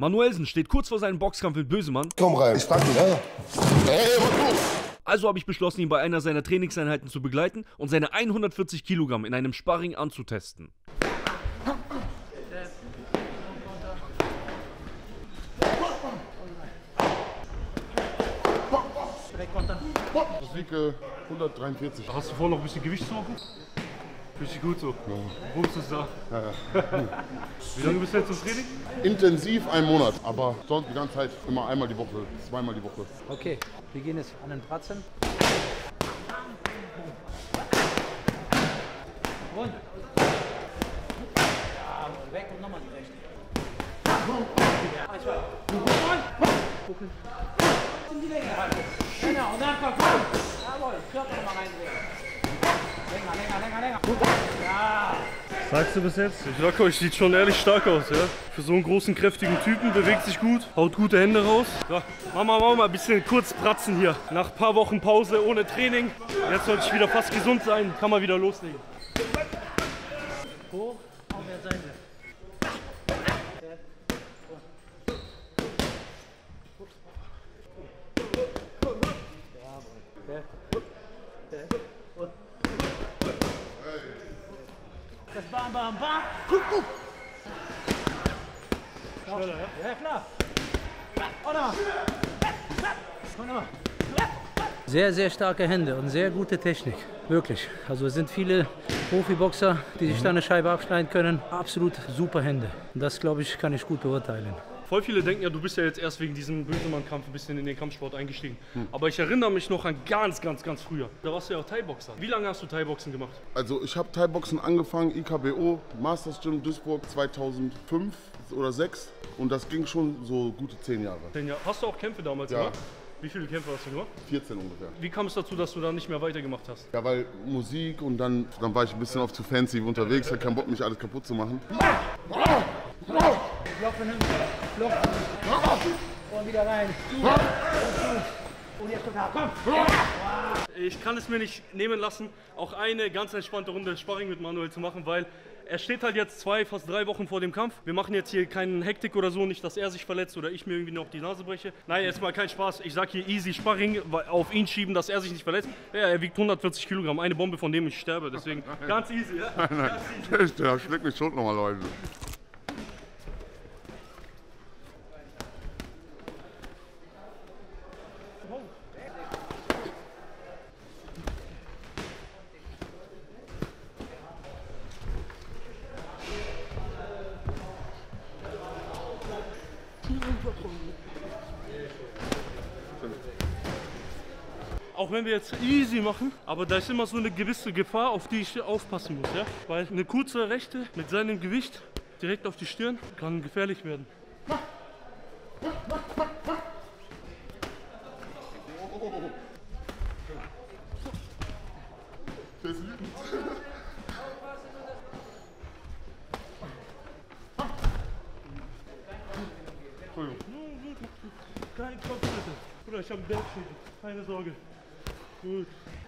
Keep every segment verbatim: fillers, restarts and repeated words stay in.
Manuelsen steht kurz vor seinem Boxkampf mit Bösemann. Komm rein, ich pack ihn, ja. Hey, was los? Also habe ich beschlossen, ihn bei einer seiner Trainingseinheiten zu begleiten und seine hundertvierzig Kilogramm in einem Sparring anzutesten. Ich wiege hundertdreiundvierzig. Hast du vor, noch ein bisschen Gewicht zu machen? Richtig gut so. Ja. Wo ist es da? Ja, ja. Wie lange bist du jetzt im Training? Intensiv einen Monat, aber sonst die ganze Zeit immer einmal die Woche, zweimal die Woche. Okay, wir gehen jetzt an den Pratzen. Und? Ja, weg und nochmal die rechte. Ja, ich war. Gucken. In die Länge halten. Genau, und dann komm, komm. Jawohl, Körper nochmal reinbringen. Länger, länger, länger, länger. Ja. Sagst du bis jetzt? Ich sag euch, sieht schon ehrlich stark aus, ja? Für so einen großen, kräftigen Typen, bewegt sich gut, haut gute Hände raus. So, machen wir mal ein bisschen kurz pratzen hier. Nach ein paar Wochen Pause ohne Training. Jetzt sollte ich wieder fast gesund sein, kann man wieder loslegen. Hoch, aufwärts sein wir. Das Bam, Bam, Bam. Guck, guck. Schneller, ja? Ja, klar. Oder? Komm nochmal. Sehr, sehr starke Hände und sehr gute Technik. Wirklich. Also es sind viele Profiboxer, die sich da eine Scheibe abschneiden können. Absolut super Hände. Und das, glaube ich, kann ich gut beurteilen. Voll viele denken ja, du bist ja jetzt erst wegen diesem Bösemann-Kampf ein bisschen in den Kampfsport eingestiegen. Hm. Aber ich erinnere mich noch an ganz, ganz, ganz früher. Da warst du ja auch Thai-Boxer. Wie lange hast du Thai-Boxen gemacht? Also ich habe Thai-Boxen angefangen, I K B O, Masters Gym Duisburg zweitausendfünf oder zweitausendsechs. Und das ging schon so gute zehn Jahre. Zehn Jahre. Hast du auch Kämpfe damals ja. gemacht? Wie viele Kämpfe hast du gemacht? vierzehn ungefähr. Wie kam es dazu, dass du da nicht mehr weitergemacht hast? Ja, weil Musik und dann, dann war ich ein bisschen auf zu fancy unterwegs. Ich hatte keinen Bock, mich alles kaputt zu machen. Klopfen hin, klopfen. Und wieder rein. Und jetzt kommt er, komm! Ich kann es mir nicht nehmen lassen, auch eine ganz entspannte Runde Sparring mit Manuel zu machen, weil er steht halt jetzt zwei, fast drei Wochen vor dem Kampf. Wir machen jetzt hier keinen Hektik oder so, nicht, dass er sich verletzt oder ich mir irgendwie noch die Nase breche. Nein, jetzt mal kein Spaß. Ich sag hier easy Sparring, auf ihn schieben, dass er sich nicht verletzt. Ja, er wiegt hundertvierzig Kilogramm, eine Bombe, von dem ich sterbe. Deswegen ganz easy, ja? Nein, nein. Ganz easy. Der schlägt mich schon nochmal, Leute. Auch wenn wir jetzt easy machen, aber da ist immer so eine gewisse Gefahr, auf die ich aufpassen muss, ja? Weil eine kurze Rechte mit seinem Gewicht direkt auf die Stirn kann gefährlich werden. Der ist wütend. Keine Kopfschüsse. Bruder, ich habe einen Bergschädel. Keine Sorge. Gut.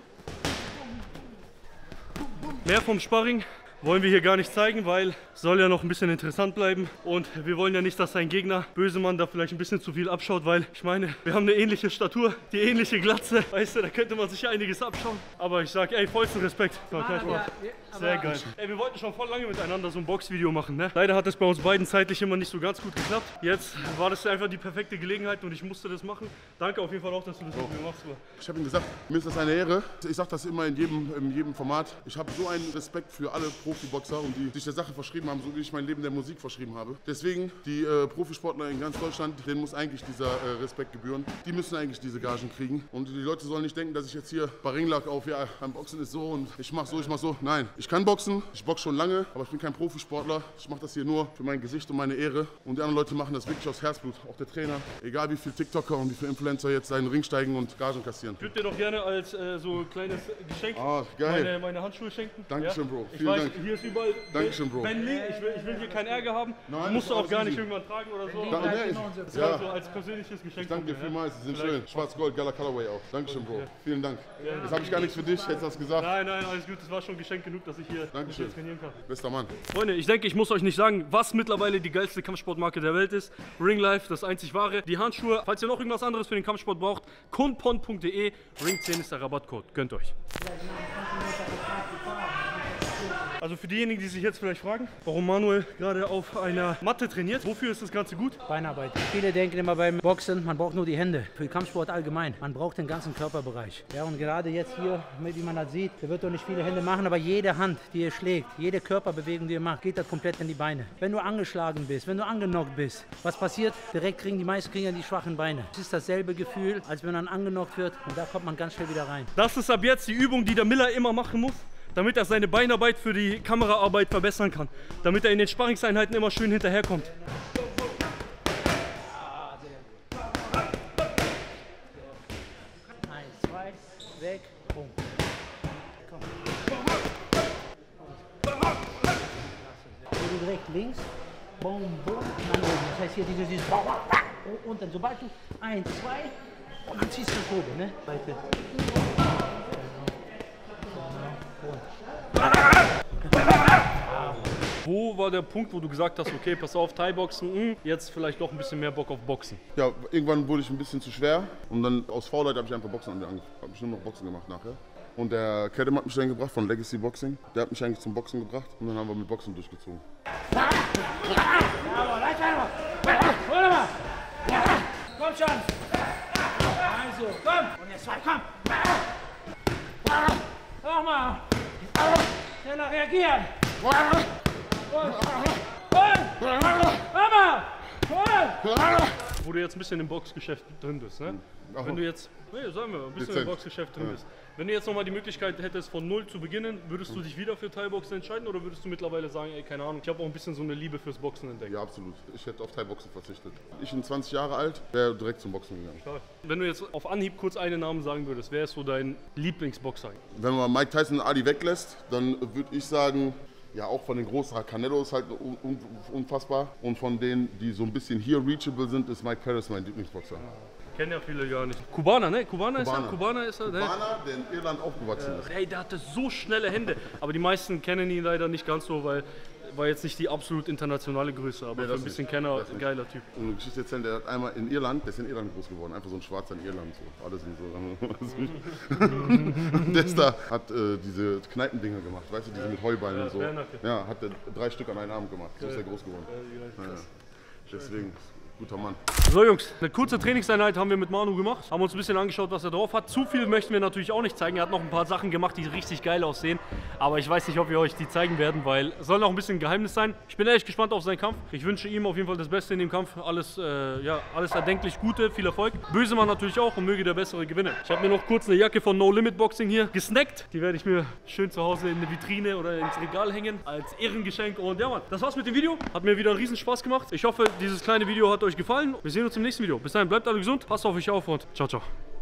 Mehr vom Sparring wollen wir hier gar nicht zeigen, weil es soll ja noch ein bisschen interessant bleiben. Und wir wollen ja nicht, dass sein Gegner, Bösemann, da vielleicht ein bisschen zu viel abschaut, weil ich meine, wir haben eine ähnliche Statur, die ähnliche Glatze. Weißt du, da könnte man sich einiges abschauen. Aber ich sag, ey, vollsten Respekt. Ja, sehr geil. Ey, wir wollten schon voll lange miteinander so ein Boxvideo machen, ne? Leider hat es bei uns beiden zeitlich immer nicht so ganz gut geklappt. Jetzt war das einfach die perfekte Gelegenheit und ich musste das machen. Danke auf jeden Fall auch, dass du das mit mir machst. Ich habe ihm gesagt, mir ist das eine Ehre. Ich sage das immer in jedem, in jedem Format. Ich habe so einen Respekt für alle Profiboxer und die sich der Sache verschrieben haben, so wie ich mein Leben der Musik verschrieben habe. Deswegen, die äh, Profisportler in ganz Deutschland, denen muss eigentlich dieser äh, Respekt gebühren. Die müssen eigentlich diese Gagen kriegen. Und die Leute sollen nicht denken, dass ich jetzt hier Baringlack auf, ja, am Boxen ist so und ich mach so, ich mach so. Nein, ich kann boxen, ich boxe schon lange, aber ich bin kein Profisportler. Ich mache das hier nur für mein Gesicht und meine Ehre. Und die anderen Leute machen das wirklich aus Herzblut. Auch der Trainer, egal wie viele TikToker und wie viele Influencer jetzt seinen Ring steigen und Gagen kassieren. Ich würde dir doch gerne als äh, so kleines Geschenk ah, geil. Meine, meine Handschuhe schenken. Dankeschön, ja? Bro. Ich Vielen weiß, Dank. ich hier ist überall Dankeschön, Bro. Bentley. Ich will, ich will hier keinen Ärger haben. Nein, Musst du das auch ist gar alles nicht easy. irgendwann tragen oder so. Da, bleibt nee, immer unser- ich, Das ja, war so als persönliches Geschenk. ich danke dir von mir, vielmals, sie sind Vielleicht- schön. Schwarz-Gold, geiler Colorway auch. Dankeschön, Bro. Vielen Dank. Jetzt habe ich gar nichts für dich, hättest du das gesagt. Nein, nein, alles gut. Das war schon Geschenk genug, dass ich hier Dankeschön. jetzt trainieren kann. Bester Mann. Freunde, ich denke, ich muss euch nicht sagen, was mittlerweile die geilste Kampfsportmarke der Welt ist. Ring Life, das einzig wahre. Die Handschuhe, falls ihr noch irgendwas anderes für den Kampfsport braucht, kundpon punkt de, Ring zehn ist der Rabattcode. Gönnt euch. Also für diejenigen, die sich jetzt vielleicht fragen, warum Manuel gerade auf einer Matte trainiert, wofür ist das Ganze gut? Beinarbeit. Viele denken immer beim Boxen, man braucht nur die Hände. Für den Kampfsport allgemein. Man braucht den ganzen Körperbereich. Ja, und gerade jetzt hier, wie man das sieht, der wird doch nicht viele Hände machen, aber jede Hand, die ihr schlägt, jede Körperbewegung, die ihr macht, geht das komplett in die Beine. Wenn du angeschlagen bist, wenn du angenockt bist, was passiert? Direkt kriegen die meisten kriegen ja die schwachen Beine. Es ist dasselbe Gefühl, als wenn man angenockt wird und da kommt man ganz schnell wieder rein. Das ist ab jetzt die Übung, die der Miller immer machen muss, damit er seine Beinarbeit für die Kameraarbeit verbessern kann. Damit er in den Sparringseinheiten immer schön hinterherkommt. Eins, zwei, weg, Punkt. Komm. So, du direkt links, boom, boom, und dann oben. Das heißt hier dieses, dieses und dann sobald du eins, zwei und dann ziehst du nach oben, ne? Seite. Wo war der Punkt, wo du gesagt hast, okay, pass auf, Thai-Boxen, mh, jetzt vielleicht doch ein bisschen mehr Bock auf Boxen? Ja, irgendwann wurde ich ein bisschen zu schwer und dann aus Faulheit habe ich einfach Boxen angefangen. Habe ich nur noch Boxen gemacht nachher. Und der Kedem hat mich dann gebracht von Legacy Boxing. Der hat mich eigentlich zum Boxen gebracht und dann haben wir mit Boxen durchgezogen. Jawohl, leicht einmal. Hol mal. Ja, komm schon. Also, komm. Und jetzt zwei, komm. Nochmal. Schneller reagieren. Und, und, Mama. Und. Wo du jetzt ein bisschen im Boxgeschäft drin bist, ne? Ach, Wenn du jetzt, nee, sagen wir, ein bisschen dezent. im Boxgeschäft drin Ja. bist. Wenn du jetzt nochmal die Möglichkeit hättest, von null zu beginnen, würdest du dich wieder für Thai-Boxen entscheiden oder würdest du mittlerweile sagen, ey, keine Ahnung, ich habe auch ein bisschen so eine Liebe fürs Boxen entdeckt? Ja, absolut. Ich hätte auf Thai-Boxen verzichtet. Ich bin zwanzig Jahre alt, wäre direkt zum Boxen gegangen. Klar. Wenn du jetzt auf Anhieb kurz einen Namen sagen würdest, wer ist so dein Lieblingsboxer? Wenn man Mike Tyson und Ali weglässt, dann würde ich sagen, ja, auch von den großen Canelo ist halt un un unfassbar. Und von denen, die so ein bisschen hier reachable sind, ist Mike Perez mein Lieblingsboxer. Kennen ja viele gar nicht. Kubaner, ne? Kubaner, ist er? Kubaner. Kubaner ist er, ne? Kubaner, der in Irland aufgewachsen ist. Ey, der hatte so schnelle Hände. Aber die meisten kennen ihn leider nicht ganz so, weil war jetzt nicht die absolut internationale Größe. Aber Nee, für das ein bisschen nicht. Kenner, Das nicht. geiler Typ. Und eine Geschichte erzählen, der hat einmal in Irland, der ist in Irland groß geworden, einfach so ein Schwarzer in Irland, so. Alle sind so. Und Desta hat äh, diese Kneipendinger gemacht, weißt du, diese mit Heuballen Ja, und so. Bärnacke. Ja, hat er drei Stück an einen Abend gemacht, so ist er groß geworden. Ja, Ja, ja. Deswegen, guter Mann. So Jungs, eine kurze Trainingseinheit haben wir mit Manu gemacht, haben uns ein bisschen angeschaut, was er drauf hat. Zu viel möchten wir natürlich auch nicht zeigen, er hat noch ein paar Sachen gemacht, die richtig geil aussehen, aber ich weiß nicht, ob wir euch die zeigen werden, weil es soll noch ein bisschen ein Geheimnis sein. Ich bin ehrlich gespannt auf seinen Kampf, ich wünsche ihm auf jeden Fall das Beste in dem Kampf, alles, äh, ja, alles erdenklich Gute, viel Erfolg. Bösemann natürlich auch und möge der Bessere gewinnen. Ich habe mir noch kurz eine Jacke von No Limit Boxing hier gesnackt, die werde ich mir schön zu Hause in eine Vitrine oder ins Regal hängen, als Ehrengeschenk und ja Mann, das war's mit dem Video, hat mir wieder einen riesen Spaß gemacht. Ich hoffe, dieses kleine Video hat euch gefallen. Wir sehen uns im nächsten Video. Bis dahin, bleibt alle gesund, passt auf euch auf und ciao, ciao.